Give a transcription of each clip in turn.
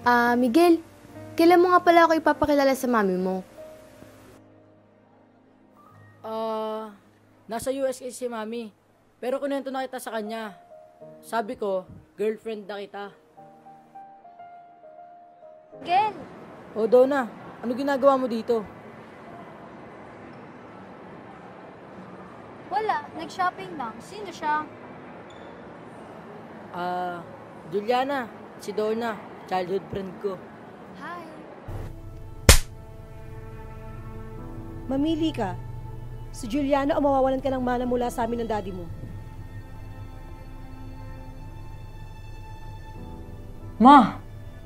Miguel, kailan mo nga pala ako ipapakilala sa mami mo? Nasa USA si Mami. Pero kunento na kita sa kanya. Sabi ko, girlfriend na kita. Miguel, O Donna, ano ginagawa mo dito? wala. Nag-shopping lang. Sino siya? Juliana, si Donna, childhood friend ko. Hi. Mamili ka. Si Juliana o mawawalan ka ng mana mula sa amin ng daddy mo. Ma!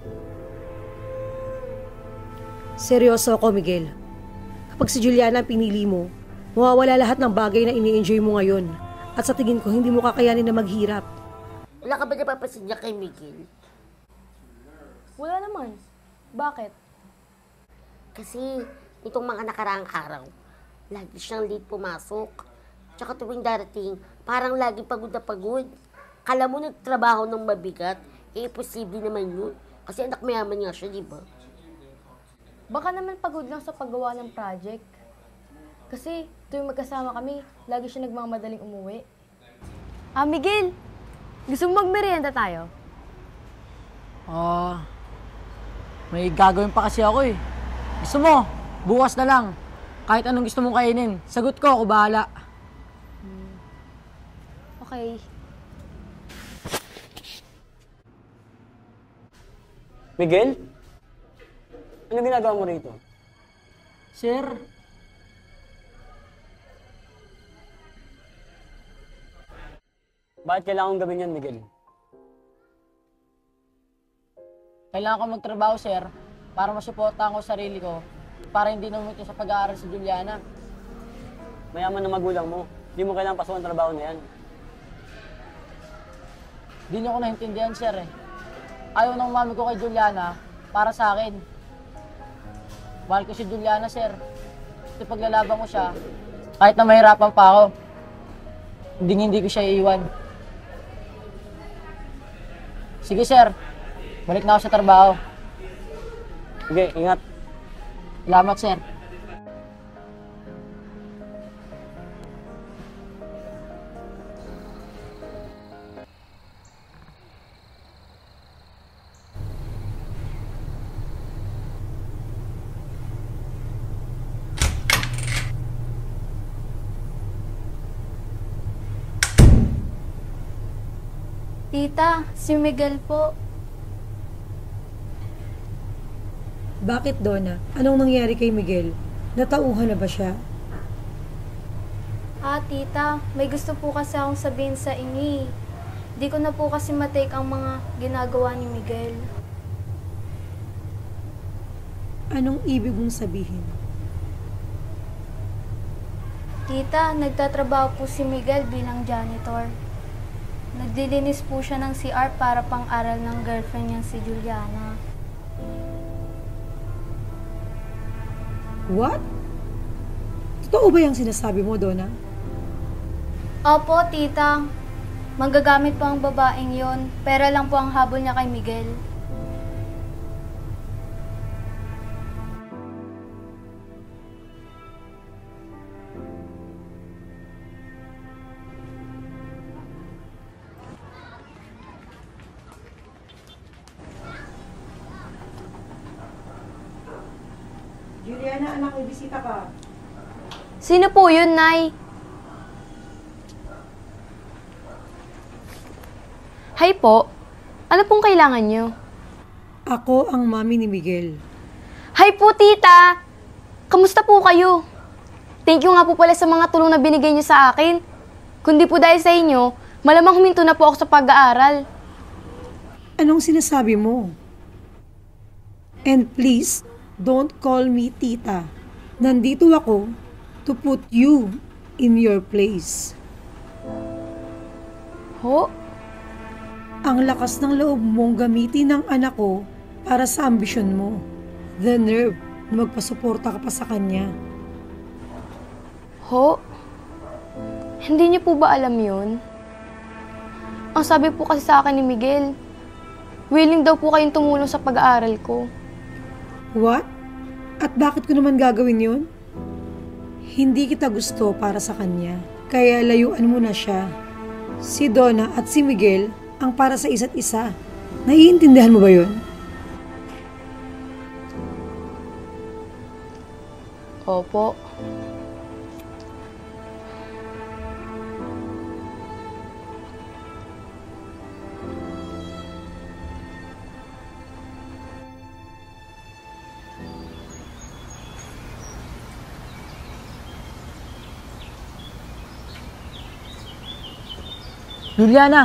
Seryoso ako, Miguel. Kapag si Juliana ang pinili mo, mawawala lahat ng bagay na ini-enjoy mo ngayon. At sa tingin ko, hindi mo kakayanin na maghirap. Wala ka ba napapansin niya kay Miguel? Wala naman. Bakit? Kasi itong mga nakaraang araw, lagi siyang late pumasok. Tsaka tuwing darating, parang lagi pagod na pagod. Kala mo nagtrabaho ng mabigat, posible naman yun. Kasi anak mayaman nga siya, di ba? Baka naman pagod lang sa paggawa ng project. Kasi tuwing magkasama kami, lagi siya nagmamadaling umuwi. Miguel! Gusto mo magmerienda tayo? May gagawin pa kasi ako eh. Gusto mo? Bukas na lang. Kahit anong gusto mong kainin. Sagot ko, ako bahala. Okay. Miguel? Ano ginagawa mo rito? Sir, Bakit kailangan kong gawin yan, Miguel? kailangan ko magtrabaho, sir, para masuportahan ko sarili ko, para hindi namumiti sa pag-aaral si Juliana. Mayaman na magulang mo. Hindi mo kailangang pasukan ang trabaho na yan. Di niyo ko naintindihan, sir eh. Ayaw ng mami ko kay Juliana para sa akin. Mahal ko si Juliana, sir. Kasi paglalaban ko siya, kahit na mahirapan pa ako, hindi ko siya iiwan. Sige, sir. Balik na ako sa trabaho. Sige, ingat. Salamat, sir. Tita, si Miguel po. Bakit, Donna? Anong nangyari kay Miguel? Natauhan na ba siya? Tita, may gusto po kasi akong sabihin sa inyo. Di ko na po kasi matake ang mga ginagawa ni Miguel. Anong ibig mong sabihin? Tita, nagtatrabaho po si Miguel bilang janitor. Nagdilinis po siya ng CR para pang-aral ng girlfriend niyang si Juliana. What? Totoo ba yung sinasabi mo, Donna? Opo, tita. Manggagamit po ang babaeng yon. Pera lang po ang habol niya kay Miguel. Juliana, anak, may bisita ka. Sino po yun, Nay? Hi po. Ano pong kailangan nyo? Ako ang mami ni Miguel. Hi po, tita! Kamusta po kayo? Thank you nga po pala sa mga tulong na binigay nyo sa akin. Kundi po dahil sa inyo, malamang huminto na po ako sa pag-aaral. Anong sinasabi mo? And please, don't call me tita. Nandito ako to put you in your place. Ho? Ang lakas ng loob mong gamitin ng anak ko para sa ambisyon mo. The nerve na magpasuporta ka pa sa kanya. Ho? Hindi niyo po ba alam yun? Ang sabi po kasi sa akin ni Miguel, willing daw po kayong tumulong sa pag-aaral ko. What? At bakit ko naman gagawin yun? Hindi kita gusto para sa kanya, kaya layuan mo na siya. Si Donna at si Miguel ang para sa isa't isa. Naiintindihan mo ba yun? Opo. Juliana!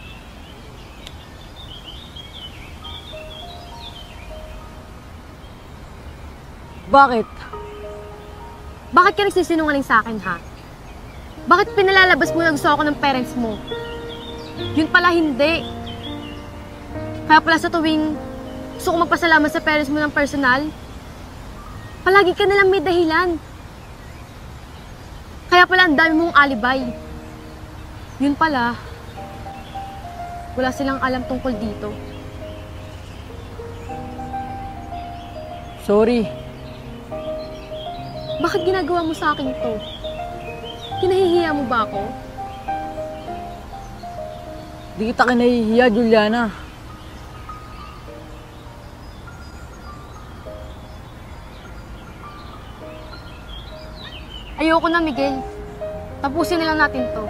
Bakit? Bakit ka nagsisinungaling sa akin, ha? Bakit pinalalabas mo na gusto ako ng parents mo? Yun pala hindi. Kaya pala sa tuwing gusto ko magpasalamat sa parents mo ng personal, palagi ka nalang may dahilan. Kaya pala ang dami mong alibay. Yun pala, wala silang alam tungkol dito. Sorry. Bakit ginagawa mo sa akin to? Kinahihiya mo ba ako? Di kita kinahihiya, Juliana. Ayoko na, Miguel. Tapusin na lang natin to.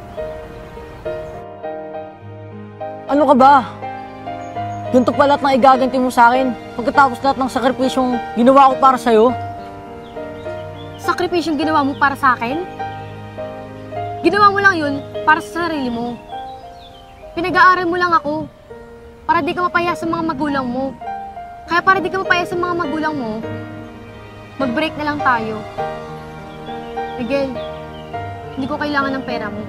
Ano ka ba? Ganito pa lahat ng igaganti mo sa akin pagkatapos lahat ng sakripisyong ginawa ko para sa'yo? Sakripisyong ginawa mo para sa akin? Ginawa mo lang yun para sa sarili mo. Pinag-aaral mo lang ako para di ka mapaya sa mga magulang mo. Kaya para di ka mapaya sa mga magulang mo, mag-break na lang tayo. Miguel, hindi ko kailangan ng pera mo.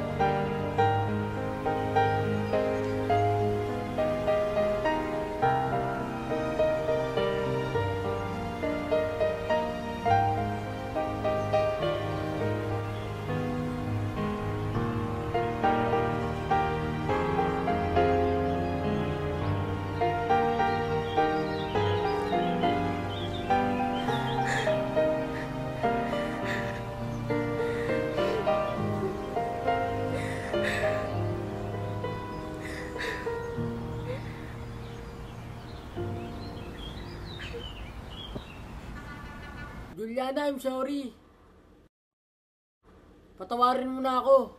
Juliana, I'm sorry. Patawarin mo na ako.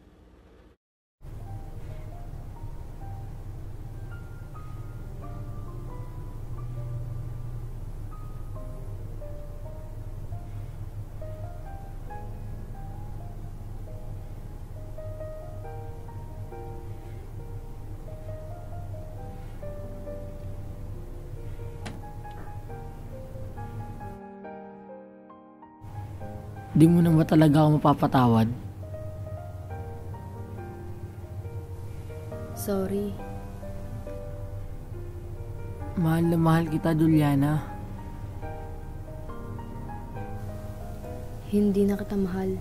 Di mo na ba talaga ako mapapatawad? Sorry. Mahal na mahal kita, Juliana. Hindi na kita mahal.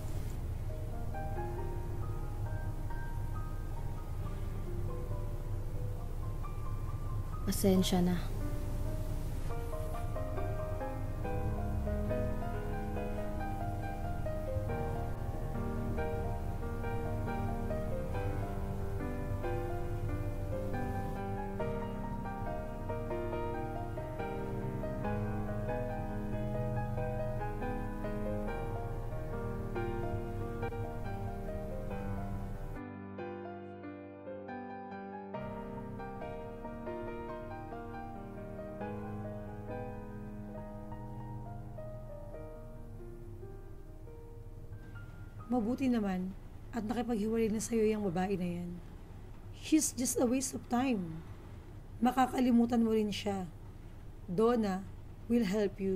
Pasensya na. Mabuti naman at nakipaghiwalay na sa'yo yung babae na yan. She's just a waste of time. Makakalimutan mo rin siya. Donna will help you.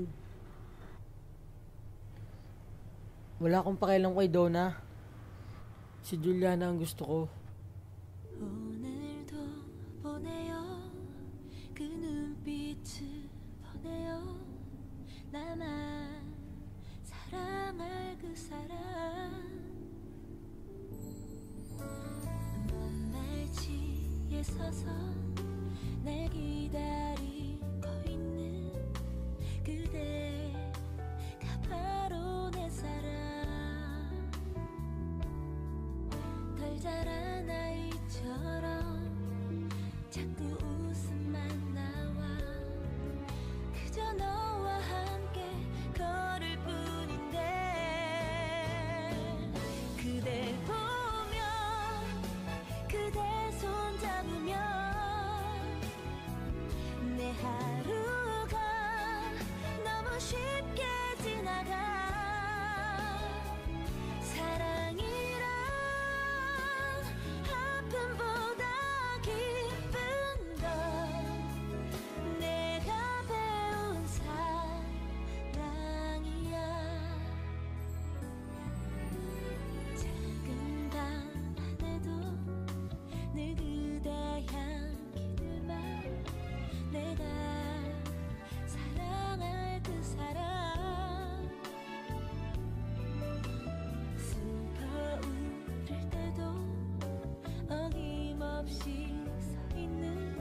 Wala akong pakialam kay Donna. Si Juliana ang gusto ko. 오늘도 보내요 그 눈빛을 보내요 나만 사랑할 그 사람 먼 날치에 서서 날 기다리고 있는 그대가 바로 내 사랑. 덜 자란 아이처럼 자꾸 웃음만 나와. 그저 너와 함께 걸을 뿐인데 그댈 보며 그대 손 잡으며 내 하루가 너무 쉽게 지나가. 사랑이란 아픔보다 기쁜 건 내가 배운 사랑이야. 작은 방 안에도 늘 그대 향기들만 내가 사랑할 그 사람. 슬퍼 울을 때도 어김없이 서 있는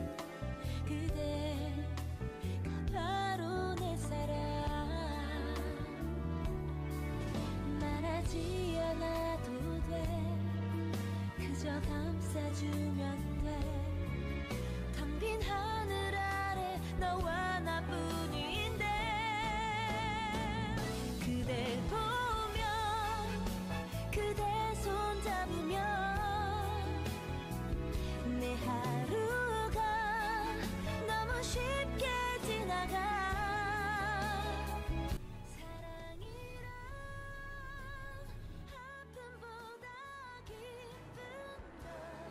그대가 바로 내 사랑. 말하지 않아도 돼. 그저 감싸주면 돼. 텅 빈 하늘 아래 너와 나뿐인데 그댈 보며 그대 손 잡으며 내 하루가 너무 쉽게 지나가. 사랑이란 아픔보다 기쁜 건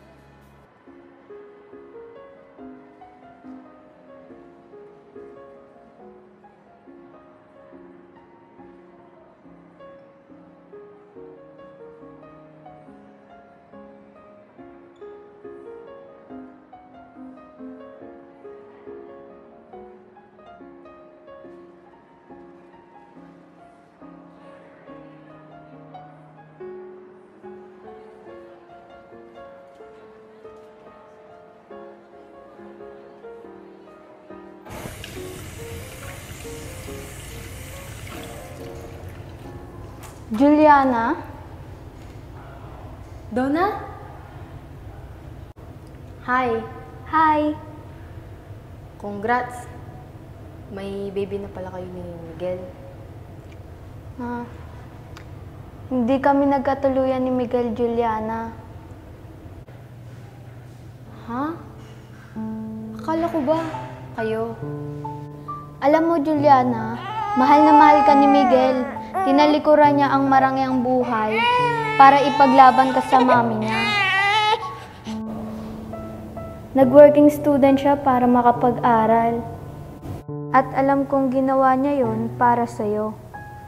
Juliana? Donna? Hi. Hi! Congrats. May baby na pala kayo ni Miguel. Hindi kami nagkatuluyan ni Miguel, Juliana. Ha? Akala ko ba kayo? Alam mo, Juliana, mahal na mahal ka ni Miguel. Tinalikuran niya ang marangyang buhay para ipaglaban ka sa mami niya. Nag-working student siya para makapag-aral. At alam kong ginawa niya yon para sa'yo.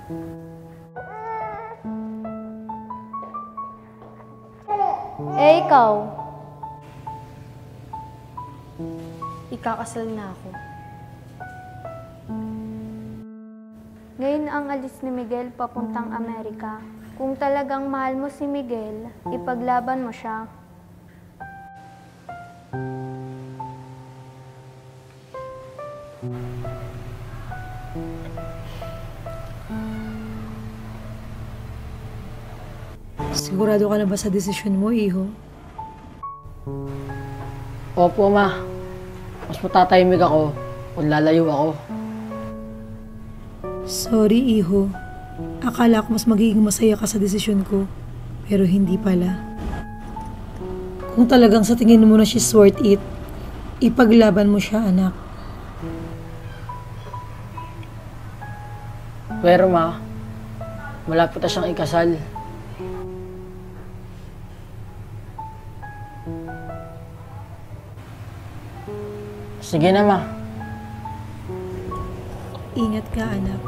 Eh, ikaw? Ikakasal na ako. Ngayon ang alis ni Miguel papuntang Amerika. Kung talagang mahal mo si Miguel, ipaglaban mo siya. Sigurado ka na ba sa desisyon mo, iho? Opo, ma. Mas matatahimik ako kung lalayo ako. Sorry, iho. Akala ko mas magiging masaya ka sa desisyon ko. Pero hindi pala. Kung talagang sa tingin mo na she's worth it, ipaglaban mo siya, anak. Pero ma, malapit na siyang ikasal. Sige na, ma. Ingat ka, anak.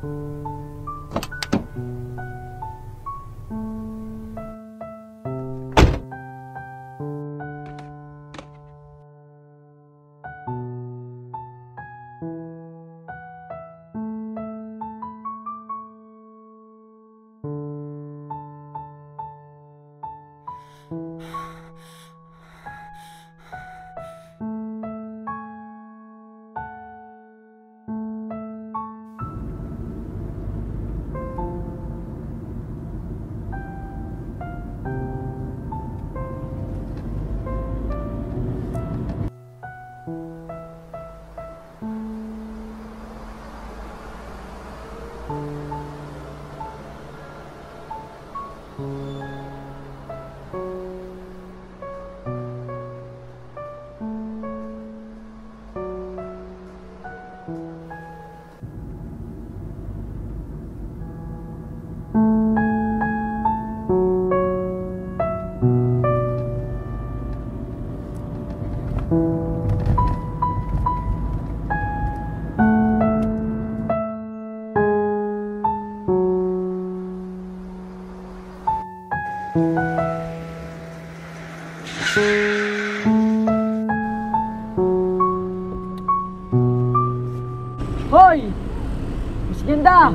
Hoy! Mas ganda!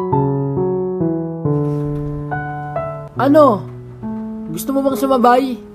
Ano? Gusto mo bang sumabay?